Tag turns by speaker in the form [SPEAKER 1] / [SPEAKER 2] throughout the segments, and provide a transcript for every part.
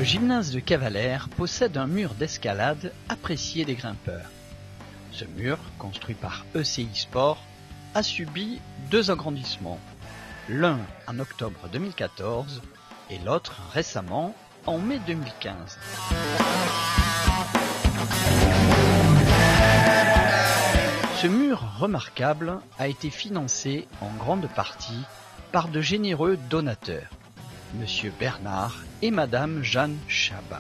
[SPEAKER 1] gymnase de Cavalère possède un mur d'escalade apprécié des grimpeurs. Ce mur, construit par ECI Sport, a subi 2 agrandissements, l'un en octobre 2014 et l'autre récemment en mai 2015. Ce mur remarquable a été financé en grande partie par de généreux donateurs, Monsieur Bernard et Madame Jeanne Chabat.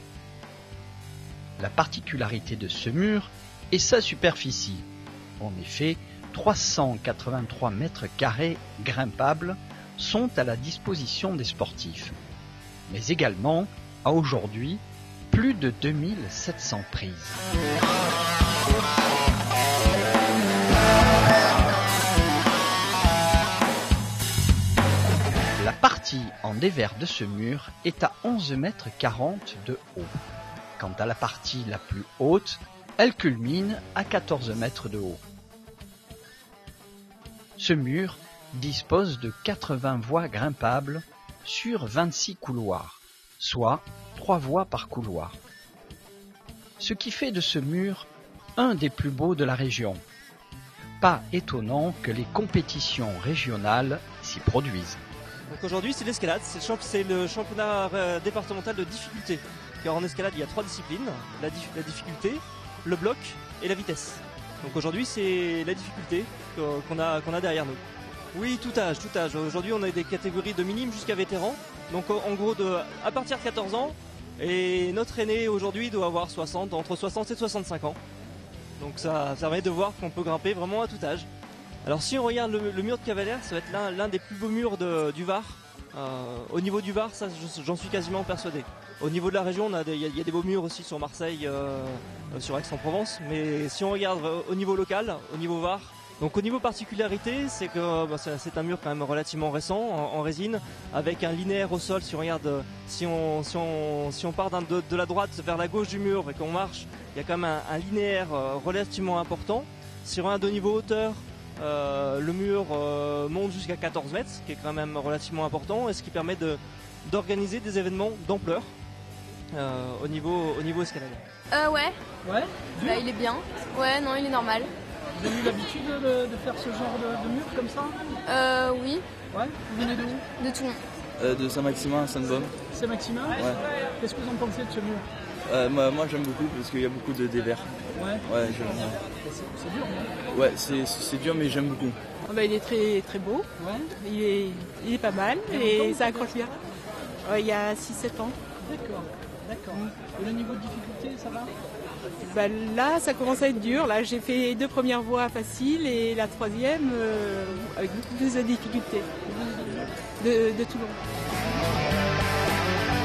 [SPEAKER 1] La particularité de ce mur est sa superficie. En effet, 383 mètres carrés grimpables sont à la disposition des sportifs, mais également, à aujourd'hui, plus de 2700 prises. La partie en dévers de ce mur est à 11,40 mètres de haut. Quant à la partie la plus haute, elle culmine à 14 mètres de haut. Ce mur dispose de 80 voies grimpables sur 26 couloirs, soit 3 voies par couloir. Ce qui fait de ce mur un des plus beaux de la région. Pas étonnant que les compétitions régionales s'y produisent.
[SPEAKER 2] Donc aujourd'hui c'est l'escalade, c'est le championnat départemental de difficulté. Car en escalade il y a 3 disciplines, la difficulté, le bloc et la vitesse. Donc aujourd'hui c'est la difficulté qu'on a derrière nous. Oui, tout âge. Aujourd'hui on a des catégories de minimes jusqu'à vétérans. Donc en gros à partir de 14 ans. Et notre aîné aujourd'hui doit avoir entre 60 et 65 ans. Donc ça permet de voir qu'on peut grimper vraiment à tout âge. Alors si on regarde le mur de Cavalère, ça va être l'un des plus beaux murs du Var. Au niveau du Var, ça j'en suis quasiment persuadé. Au niveau de la région, il y a des beaux murs aussi sur Marseille, sur Aix-en-Provence. Mais si on regarde au niveau local, au niveau Var, donc au niveau particularité, c'est que c'est un mur quand même relativement récent, en résine, avec un linéaire au sol. Si on regarde, si on part de la droite vers la gauche du mur et qu'on marche, il y a quand même un linéaire relativement important. Si on regarde au niveau hauteur, le mur monte jusqu'à 14 mètres, ce qui est quand même relativement important, et ce qui permet d'organiser des événements d'ampleur au niveau escalade.
[SPEAKER 3] Ouais.
[SPEAKER 4] Ouais.
[SPEAKER 3] Bah, il est bien. Ouais, non, il est normal.
[SPEAKER 4] Vous avez eu l'habitude de faire ce genre de mur comme ça?
[SPEAKER 3] Oui.
[SPEAKER 4] Ouais. Vous venez d'où?
[SPEAKER 3] De Toulon.
[SPEAKER 5] De Saint-Maximin à Sainte-Baume.
[SPEAKER 4] Saint-Maximin?
[SPEAKER 5] Ouais.
[SPEAKER 4] Qu'est-ce que vous en pensez de ce mur?
[SPEAKER 5] Moi j'aime beaucoup parce qu'il y a beaucoup de dévers.
[SPEAKER 4] Ouais.
[SPEAKER 5] Ouais, j'aime bien.
[SPEAKER 4] C'est dur, non?
[SPEAKER 5] Ouais, c'est dur mais j'aime beaucoup.
[SPEAKER 6] Il est très très beau.
[SPEAKER 4] Ouais.
[SPEAKER 6] Il est pas mal et ça accroche bien. Il y a 6-7 ans.
[SPEAKER 4] D'accord. Et le niveau de difficulté, ça va?
[SPEAKER 6] Là, ça commence à être dur. Là, j'ai fait les 2 premières voies faciles et la 3e avec beaucoup plus de difficultés de Toulon.